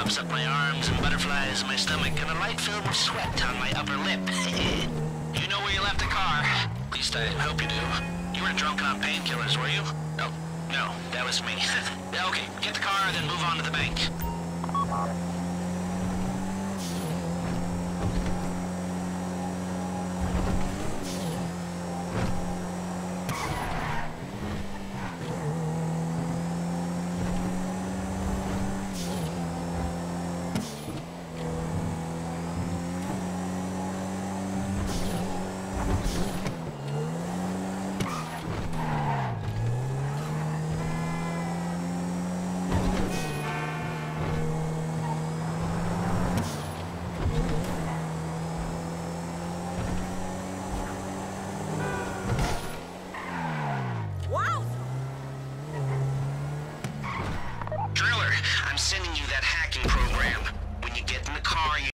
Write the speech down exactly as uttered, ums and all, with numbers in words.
puffs up my arms and butterflies in my stomach and a light film of sweat on my upper lip. You know where you left the car. At least I hope you do. You were drunk on painkillers, were you? Oh, no, that was me. Okay, get the car, then move on to the bank.